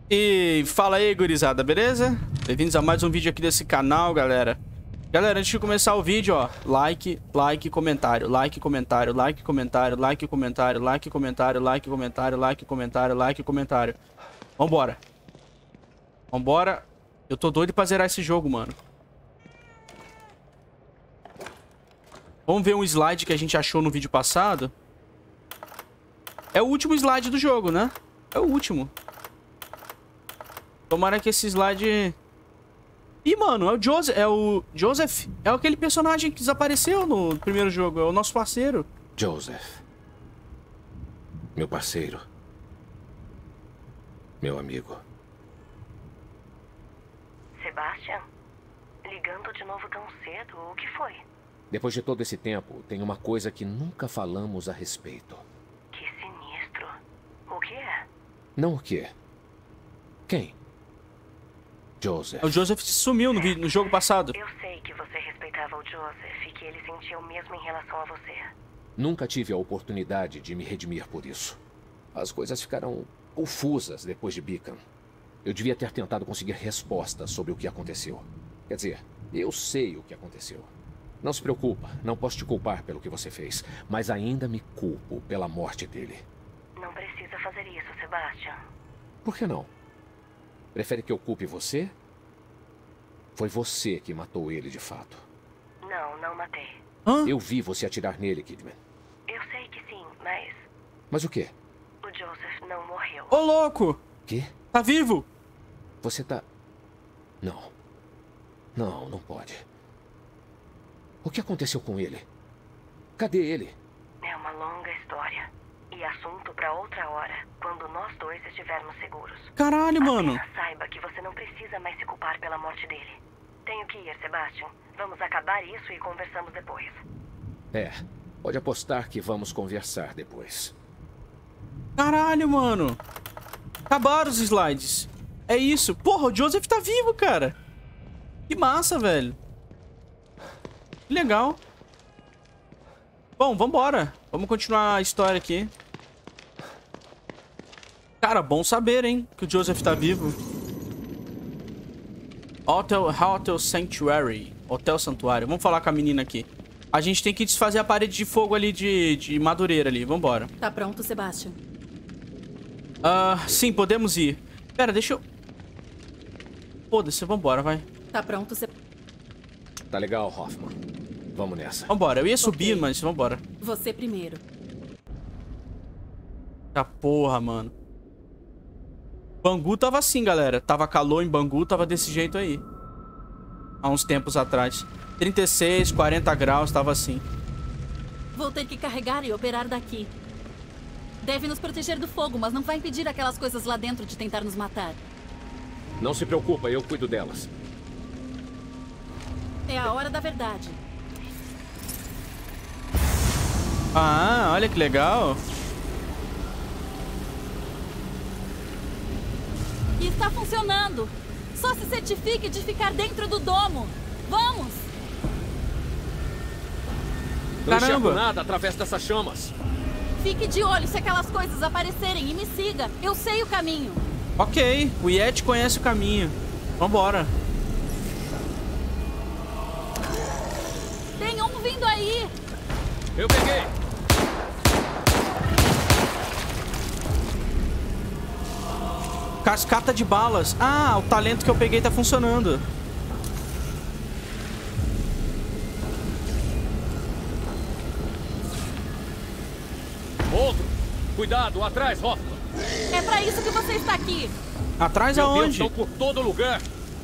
E fala aí, gurizada, beleza? Bem-vindos a mais um vídeo aqui desse canal, galera. Galera, antes de começar o vídeo, ó, like, comentário, like, comentário, like, comentário, like, comentário, like, comentário, like, comentário, like, comentário, like, comentário. Vambora. Vambora. Eu tô doido pra zerar esse jogo, mano. Vamos ver um slide que a gente achou no vídeo passado. É o último slide do jogo, né? É o último. Tomara que esse slide... Ih, mano, é o Joseph. É aquele personagem que desapareceu no primeiro jogo. É o nosso parceiro. Joseph. Meu parceiro. Meu amigo. Sebastian? Ligando de novo tão cedo? O que foi? Depois de todo esse tempo, tem uma coisa que nunca falamos a respeito. Que sinistro. O que é? Não o quê? Quem? Joseph. O Joseph sumiu no jogo passado. Eu sei que você respeitava o Joseph e que ele sentia o mesmo em relação a você. Nunca tive a oportunidade de me redimir por isso. As coisas ficaram confusas depois de Beacon. Eu devia ter tentado conseguir respostas sobre o que aconteceu. Quer dizer, eu sei o que aconteceu. Não se preocupa, não posso te culpar pelo que você fez, mas ainda me culpo pela morte dele. Não precisa fazer isso, Sebastian. Por que não? Prefere que eu culpe você? Foi você que matou ele de fato. Não matei. Hã? Eu vi você atirar nele, Kidman. Eu sei que sim, mas Mas o quê? o Joseph não morreu. Ô, louco! Quê? Tá vivo? Você tá... Não. Não pode. O que aconteceu com ele? Cadê ele? É uma longa história. E assunto pra outra hora, quando nós dois estivermos seguros. Caralho, mano. Apenas saiba que você não precisa mais se culpar pela morte dele. Tenho que ir, Sebastian. Vamos acabar isso e conversamos depois. É, pode apostar que vamos conversar depois. Caralho, mano. Acabaram os slides. É isso. Porra, o Joseph tá vivo, cara. Que massa, velho. Que legal. Bom, vambora. Vamos continuar a história aqui. Cara, bom saber, hein? Que o Joseph tá vivo. Hotel Sanctuary. Hotel Santuário. Vamos falar com a menina aqui. A gente tem que desfazer a parede de fogo ali de madureira ali. Vambora. Tá pronto, Sebastian? Sim, podemos ir. Pera, deixa eu... Foda-se, vambora, vai. Tá pronto, Tá legal, Hoffman. Vamos nessa. Vambora. Eu ia subir, Ok. mas vambora. Você primeiro. Tá porra, mano. Bangu tava assim, galera. Tava calor em Bangu, tava desse jeito aí. Há uns tempos atrás. 36, 40 graus, tava assim. Vou ter que carregar e operar daqui. Deve nos proteger do fogo, mas não vai impedir aquelas coisas lá dentro de tentar nos matar. Não se preocupa, eu cuido delas. É a hora da verdade. Ah, olha que legal. E está funcionando. Só se certifique de ficar dentro do domo. Vamos! Não enxergo Caramba. nada através dessas chamas. Fique de olho se aquelas coisas aparecerem e me siga. Eu sei o caminho. Ok, o Yeti conhece o caminho. Vambora. Tem um vindo aí. Eu peguei! Cascata de balas. Ah, o talento que eu peguei tá funcionando. Outro! Cuidado, atrás, Hoffman! É pra isso que você está aqui. Atrás Meu Deus, aonde? estão por todo lugar!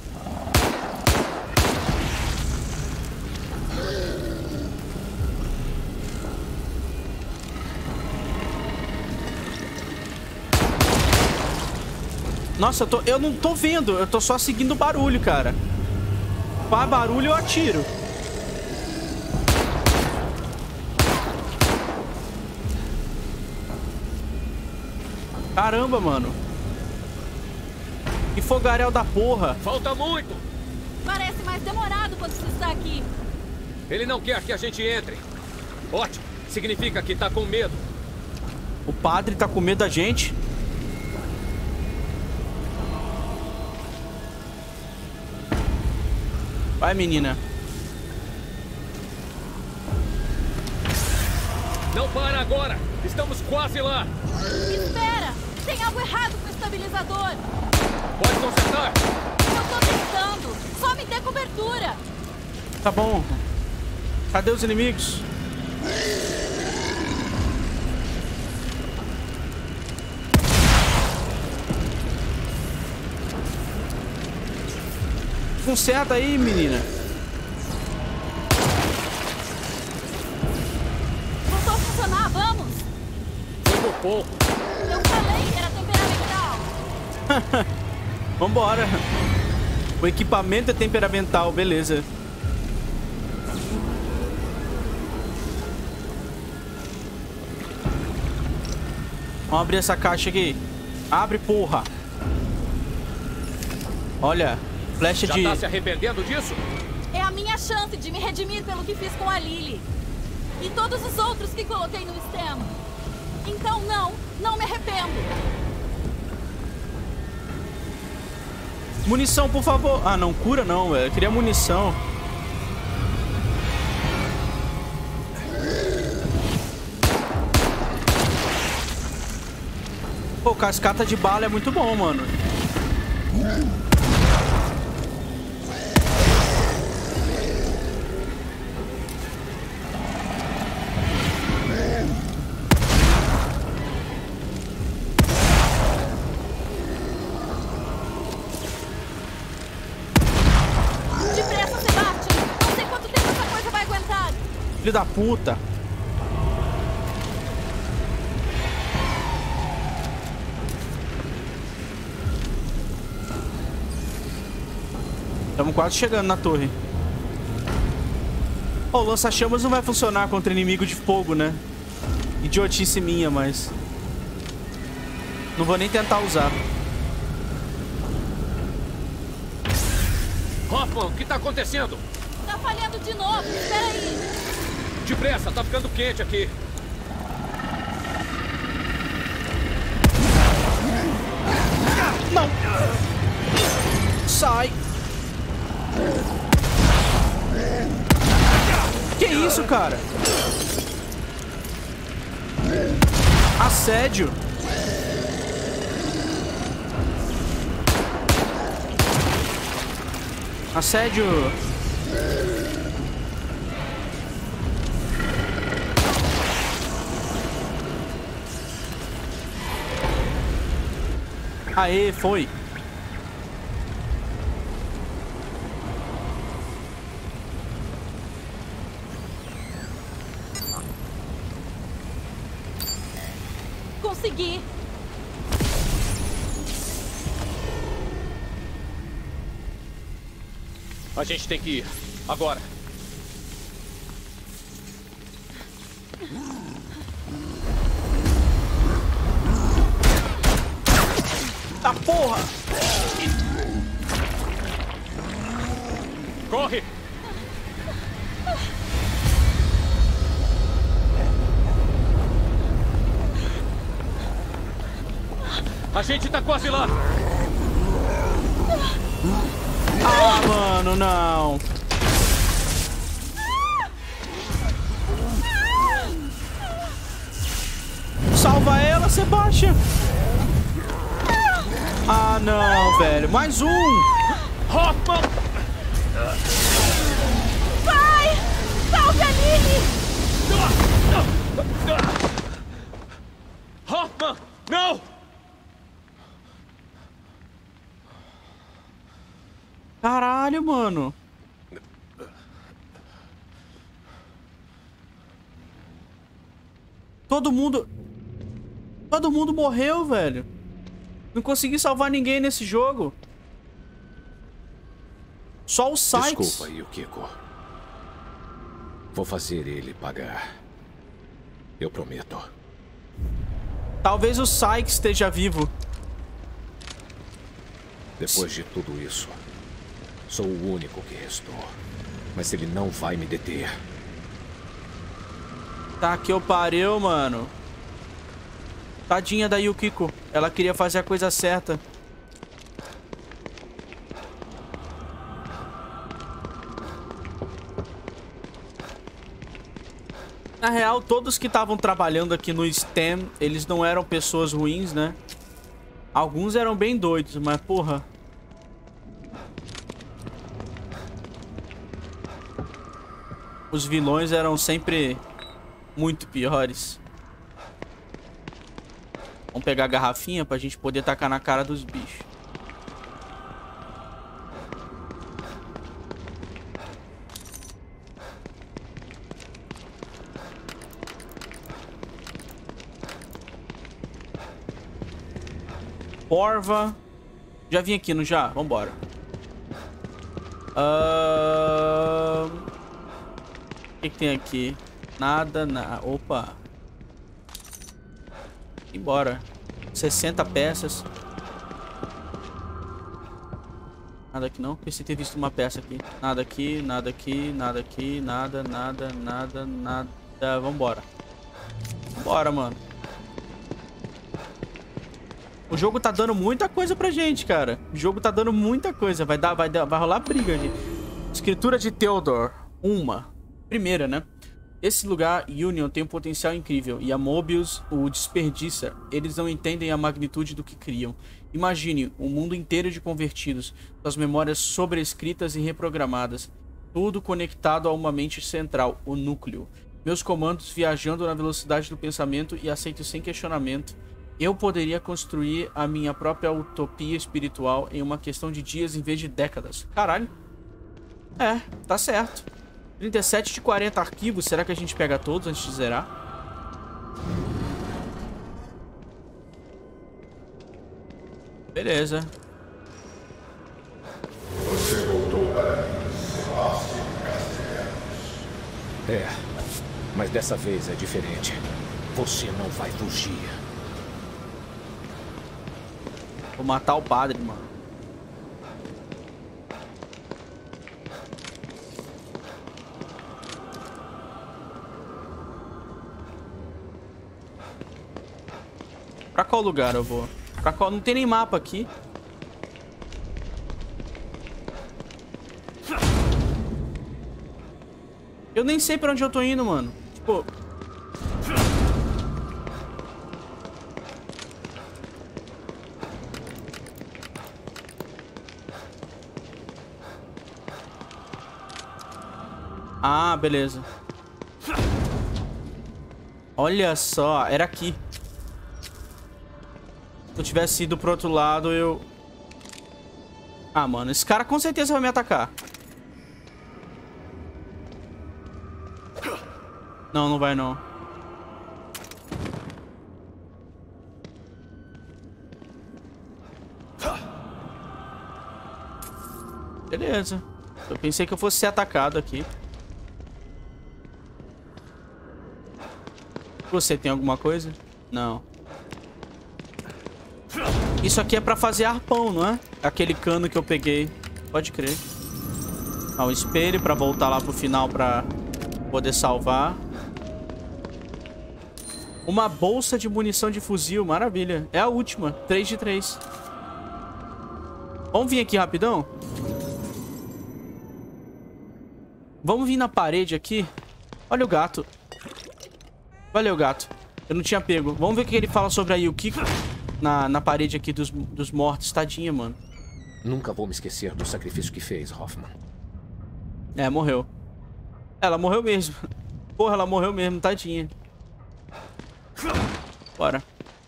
Nossa, eu não tô vendo. Eu tô só seguindo o barulho, cara. Faz barulho, eu atiro. Caramba, mano. Que fogaréu da porra. Falta muito! Parece mais demorado quando você está aqui. Ele não quer que a gente entre. Ótimo! Significa que tá com medo. O padre tá com medo da gente. Vai, menina. Não para agora! Estamos quase lá! Espera! Tem algo errado com o estabilizador! Pode consertar! Eu tô tentando! Só me dê cobertura! Tá bom. Cadê os inimigos? Conserta aí, menina. Voltou a funcionar, vamos! Foi por pouco. Eu falei que era temperamental! Vambora. O equipamento é temperamental, beleza. Vamos abrir essa caixa aqui. Abre, porra. Olha, flecha de... Já tá se arrependendo disso? É a minha chance de me redimir pelo que fiz com a Lily. E todos os outros que coloquei no STEM. Então não me arrependo. Munição, por favor. Ah, não, cura não, velho. Eu queria munição. Pô, cascata de bala é muito bom, mano. Depressa, Sebastian! Não sei quanto tempo essa coisa vai aguentar. Filho da puta. Estamos quase chegando na torre. Oh, o lança-chamas não vai funcionar contra inimigo de fogo, né? Idiotice minha, mas... não vou nem tentar usar. Hoffman, o que tá acontecendo? Tá falhando de novo. Espera aí. Depressa, tá ficando quente aqui. Não! Sai! Que isso, cara? Assédio. Assédio. Aê, foi. Consegui. A gente tem que ir. Agora. Tá porra! Corre! A gente tá quase lá! Ah, mano, não! Salva ela, Sebastian! Ah, não, velho. Mais um! Hoffman! Vai! Salve a Lily! Hoffman! Não! Caralho, mano. Todo mundo morreu, velho. Não consegui salvar ninguém nesse jogo. Só o Sykes. Desculpa, Yukiko. Vou fazer ele pagar. Eu prometo. Talvez o Sykes esteja vivo. Depois de tudo isso, sou o único que restou. Mas ele não vai me deter. Tá que eu pariu, mano. Tadinha da Yukiko. Ela queria fazer a coisa certa. Na real, todos que estavam trabalhando aqui no STEM, eles não eram pessoas ruins, né? Alguns eram bem doidos, mas porra... Os vilões eram sempre muito piores. Vamos pegar a garrafinha pra gente poder tacar na cara dos bichos. Porva. Já vim aqui, não já? Vambora. O que tem aqui? Nada, opa. Embora. 60 peças. Nada aqui não. Pensei ter visto uma peça aqui. Nada aqui, nada aqui, nada aqui, nada, nada, nada, nada. Vambora. Vambora, mano. O jogo tá dando muita coisa pra gente, cara. O jogo tá dando muita coisa. Vai rolar briga, gente. Escritura de Theodore. Primeira, né? Esse lugar, Union, tem um potencial incrível. E a Mobius o desperdiça. Eles não entendem a magnitude do que criam. Imagine um mundo inteiro de convertidos. Suas memórias sobrescritas e reprogramadas. Tudo conectado a uma mente central, o núcleo. Meus comandos viajando na velocidade do pensamento e aceito sem questionamento. Eu poderia construir a minha própria utopia espiritual em uma questão de dias em vez de décadas. Caralho. É, tá certo. 37 de 40 arquivos. Será que a gente pega todos antes de zerar? Beleza. Você voltou para mim, Sebastian Castellanos. É, mas dessa vez é diferente. Você não vai fugir. Vou matar o padre, mano. Pra qual lugar eu vou? Pra qual? Não tem nem mapa aqui. Eu nem sei pra onde eu tô indo, mano. Tipo... Ah, beleza. Olha só, era aqui. Se eu tivesse ido pro outro lado, eu... Ah, mano, esse cara com certeza vai me atacar. Não, não vai não. Beleza. Eu pensei que eu fosse ser atacado aqui. Você tem alguma coisa? Não. Isso aqui é pra fazer arpão, não é? Aquele cano que eu peguei. Pode crer. Ah, o espelho pra voltar lá pro final pra poder salvar. Uma bolsa de munição de fuzil. Maravilha. É a última. 3 de 3. Vamos vir aqui rapidão? Vamos vir na parede aqui. Olha o gato. Valeu, gato. Eu não tinha pego. Vamos ver o que ele fala sobre a Yukiko na parede aqui dos mortos. Tadinha, mano. Nunca vou me esquecer do sacrifício que fez, Hoffman. É, morreu. Ela morreu mesmo. Porra, ela morreu mesmo, tadinha. Bora.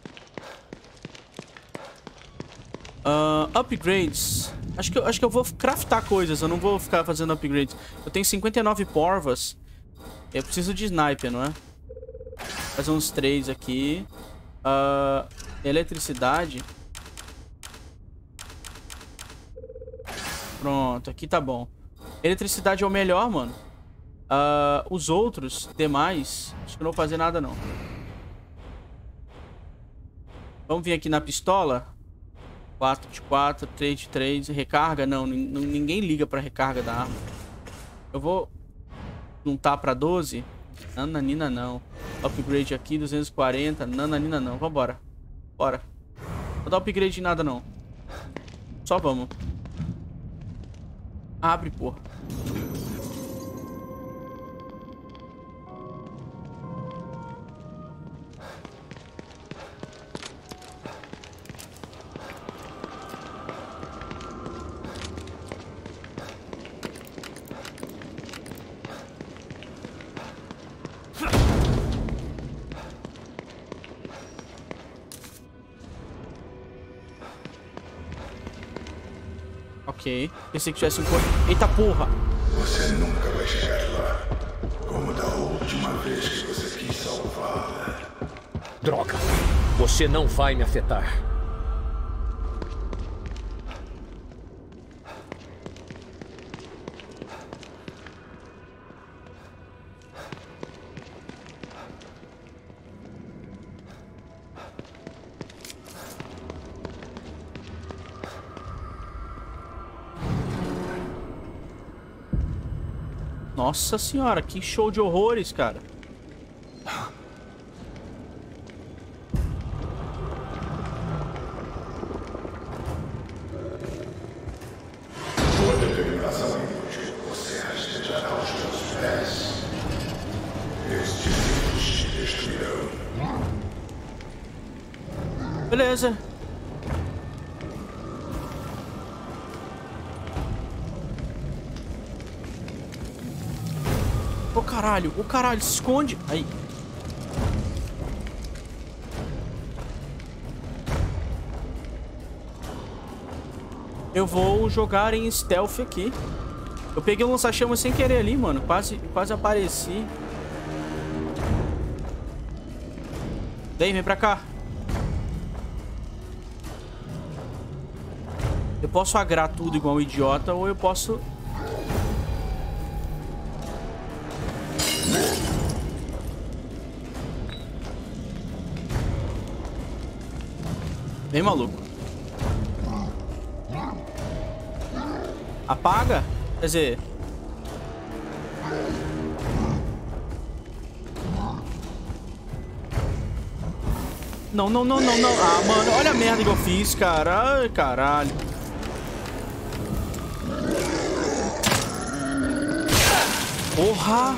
Upgrades. Acho que eu vou craftar coisas. Eu não vou ficar fazendo upgrades. Eu tenho 59 porvas. Eu preciso de sniper, não é? Fazer uns 3 aqui. Eletricidade. Pronto, aqui tá bom. Eletricidade é o melhor, mano. Os outros, demais, acho que eu não vou fazer nada, não. Vamos vir aqui na pistola. 4 de 4, 3 de 3. Recarga? Não, ninguém liga pra recarga da arma. Eu vou juntar pra 12. Nananina não. Upgrade aqui, 240. Nananina não. Vambora. Bora. Vou dar upgrade em nada não. Só vamos. Abre, porra. Ok. Pensei que tivesse um corpo. Eita porra! Você nunca vai chegar lá. Como da última vez que você quis salvá-la. Droga! Você não vai me afetar. Nossa senhora, que show de horrores, cara. Sua determinação inútil. Você rastejará aos meus pés. Meus discípulos te destruirão. Beleza. O caralho, se esconde. Aí. Eu vou jogar em stealth aqui. Eu peguei um lança-chamas sem querer ali, mano. Quase apareci. Vem pra cá. Eu posso agrar tudo igual um idiota ou eu posso... Bem maluco. Apaga? Quer dizer... Não. Ah, mano, olha a merda que eu fiz, cara. Ai, caralho. Porra!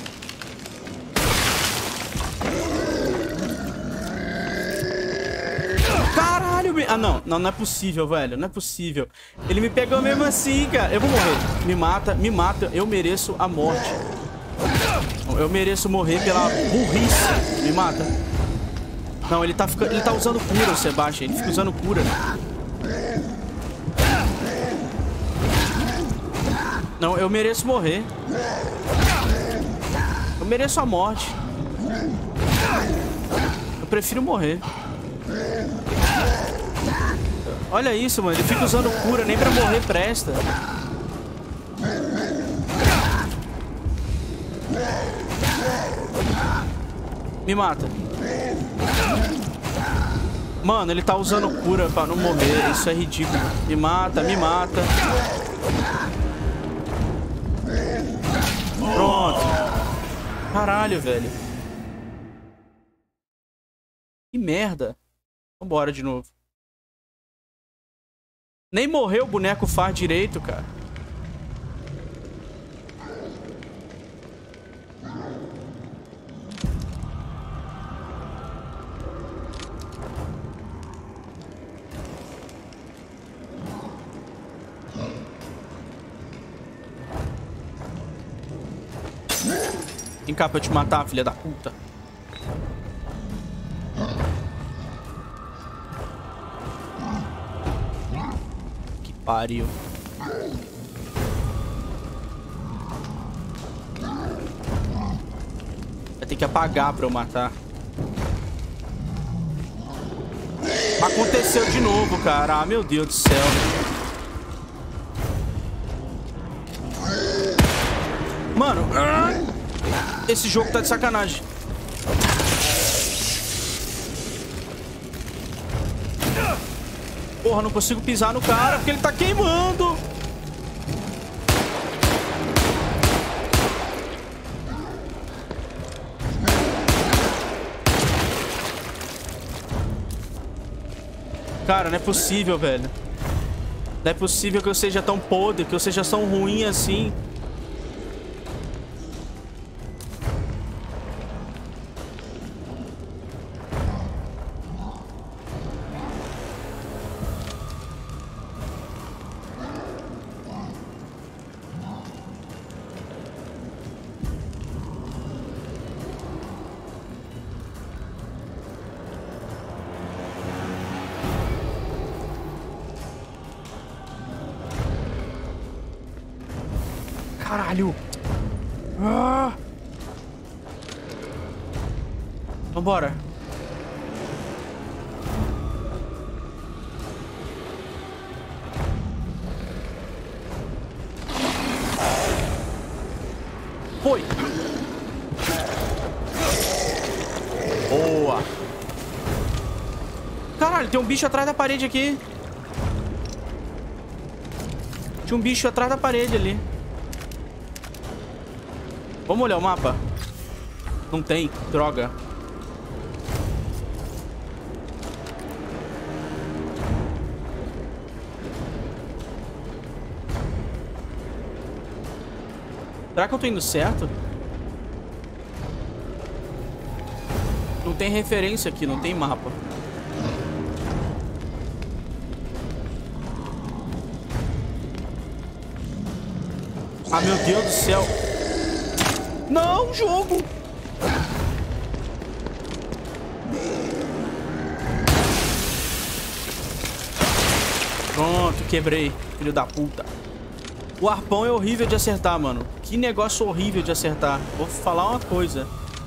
Caralho, ah, não é possível, velho. Não é possível. Ele me pegou mesmo assim, cara. Eu vou morrer. Me mata. Eu mereço a morte. Eu mereço morrer pela burrice. Me mata. Não, ele tá usando cura, o Sebastian. Ele fica usando cura. Não, eu mereço morrer. Eu mereço a morte. Eu prefiro morrer. Olha isso, mano. Ele fica usando cura. Nem pra morrer presta. Me mata. Mano, ele tá usando cura pra não morrer. Isso é ridículo. Me mata. Pronto. Caralho, velho. Que merda. Vambora de novo. Nem morreu o boneco faz direito, cara. Vem cá pra eu te matar, filha da puta. Que pariu. Vai ter que apagar pra eu matar. Aconteceu de novo, cara. Ah, meu Deus do céu. Mano, esse jogo tá de sacanagem. Porra, não consigo pisar no cara porque ele tá queimando. Cara, não é possível, velho. Não é possível que eu seja tão podre, que eu seja tão ruim assim. Caralho. Ah. Vambora. Foi. Boa. Caralho, tem um bicho atrás da parede aqui. Tinha um bicho atrás da parede ali. Vamos olhar o mapa? Não tem, droga. Será que eu tô indo certo? Não tem referência aqui, não tem mapa. Ah, meu Deus do céu. Não, jogo! Pronto, quebrei, filho da puta. O arpão é horrível de acertar, mano. Que negócio horrível de acertar. Vou falar uma coisa.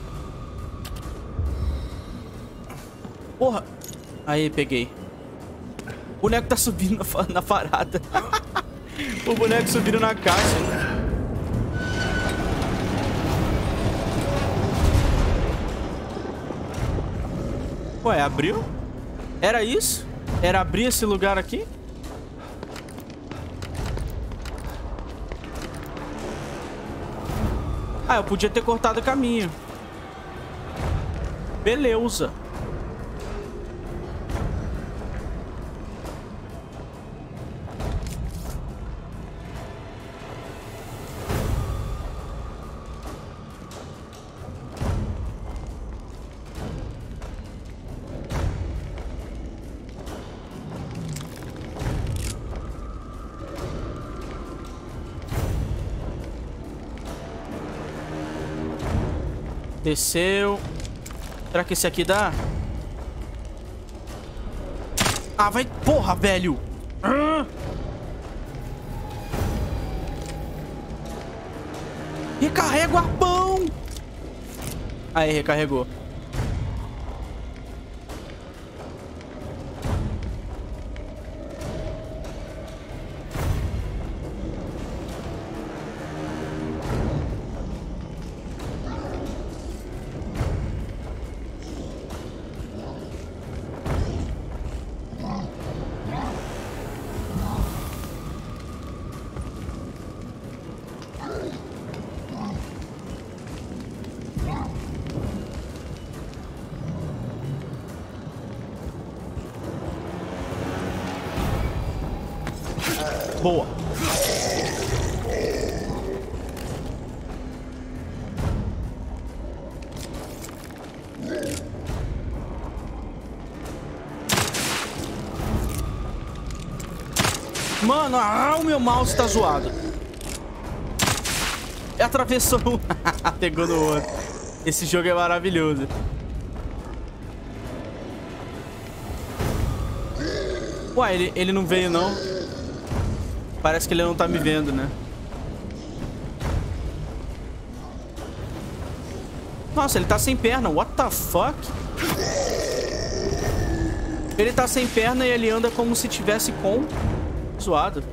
Porra. Aí, peguei. O boneco tá subindo na parada. O boneco subindo na caixa. Ué, abriu? Era isso? Era abrir esse lugar aqui? Ah, eu podia ter cortado o caminho. Beleza. Desceu. Será que esse aqui dá? Ah, vai. Porra, velho. Recarrega o arpão. Aí, recarregou. Boa. Mano, o meu mouse tá zoado. Atravessou um. Pegou no outro. Esse jogo é maravilhoso. Ué, ele não veio, não. Parece que ele não tá me vendo, né? Nossa, ele tá sem perna. What the fuck? Ele tá sem perna e ele anda como se tivesse com... Zoado.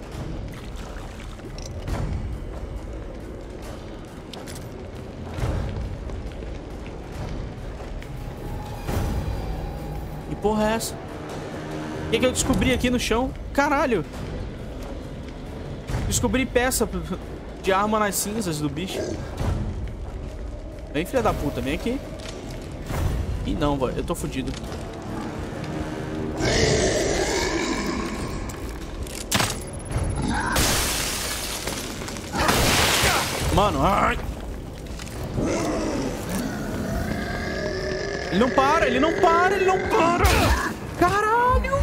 Que porra é essa? O que eu descobri aqui no chão? Caralho! Descobri peça de arma nas cinzas do bicho. Vem, filha da puta, vem aqui. Ih, não, eu tô fudido. Mano, ai. Ele não para, ele não para, ele não para. Caralho!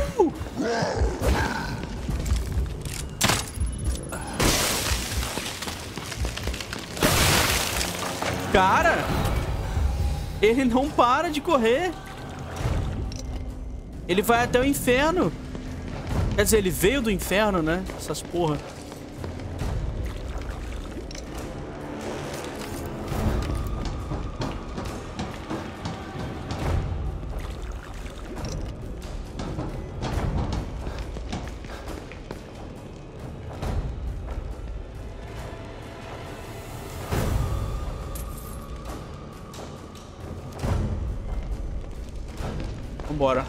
Cara, ele não para de correr. Ele vai até o inferno. Quer dizer, ele veio do inferno, né? Essas porra. Vambora.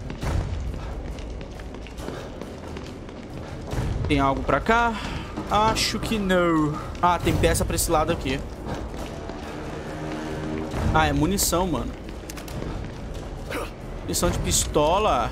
Tem algo pra cá? Acho que não. Ah, tem peça pra esse lado aqui. Ah, é munição, mano. Munição de pistola.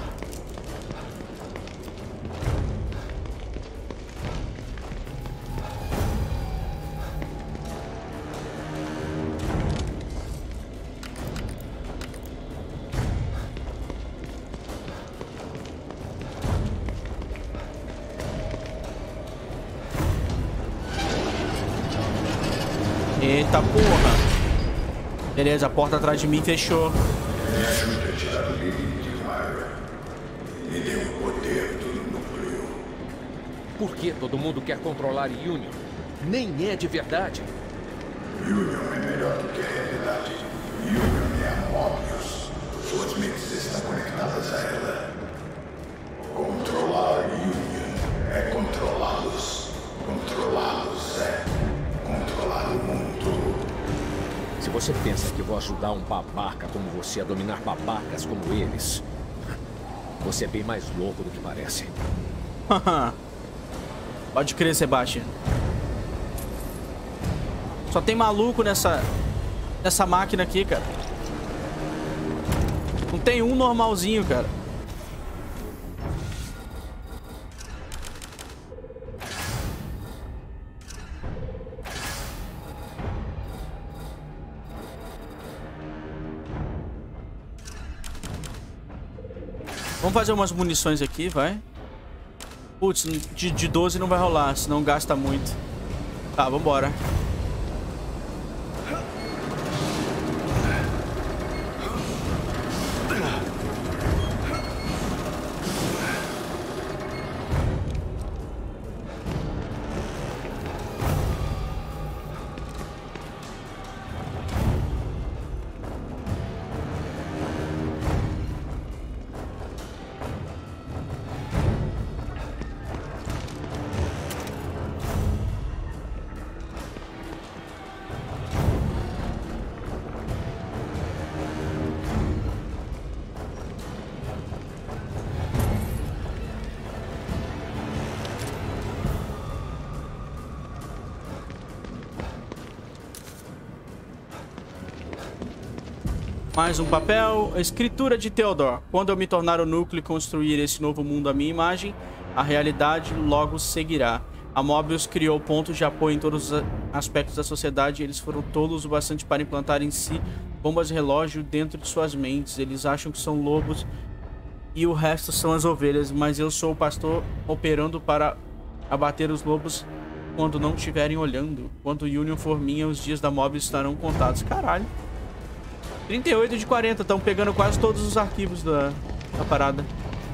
Eita porra. Beleza, a porta atrás de mim fechou. Me ajude a tirar o Lily de Myra. Me dê o poder do núcleo. Por que todo mundo quer controlar Union? Nem é de verdade. Union é melhor do que a realidade. Union é a Mobius. Suas mentes estão conectadas a ela. Controlar Union é controlá-los. Controlá-los é controlar o mundo. Se você pensa que vou ajudar um babaca como você a dominar babacas como eles, você é bem mais louco do que parece. Pode crer, Sebastian. Só tem maluco nessa máquina aqui, cara. Não tem um normalzinho, cara. Vamos fazer umas munições aqui, vai. Putz, de 12 não vai rolar, senão gasta muito. Tá, vambora. Mais um papel. Escritura de Theodore. Quando eu me tornar o núcleo e construir esse novo mundo à minha imagem, a realidade logo seguirá. A Mobius criou pontos de apoio em todos os aspectos da sociedade. Eles foram tolos o bastante para implantar em si bombas de relógio dentro de suas mentes. Eles acham que são lobos e o resto são as ovelhas, mas eu sou o pastor operando para abater os lobos quando não estiverem olhando. Quando o Union for minha, os dias da Mobius estarão contados. Caralho. 38 de 40, estão pegando quase todos os arquivos da parada.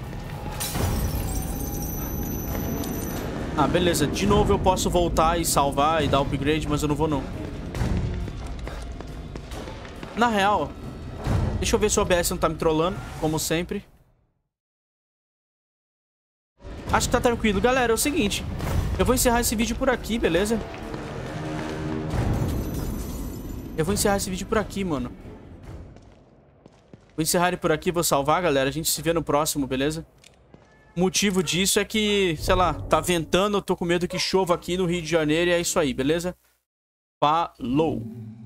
Ah, beleza. De novo eu posso voltar e salvar e dar upgrade, mas eu não vou não. Na real, deixa eu ver se o OBS não tá me trollando, como sempre. Acho que tá tranquilo. Galera, é o seguinte. Eu vou encerrar esse vídeo por aqui, beleza? Eu vou encerrar esse vídeo por aqui, mano. Vou encerrar ele por aqui, vou salvar, galera. A gente se vê no próximo, beleza? O motivo disso é que, sei lá, tá ventando. Eu tô com medo que chova aqui no Rio de Janeiro e é isso aí, beleza? Falou!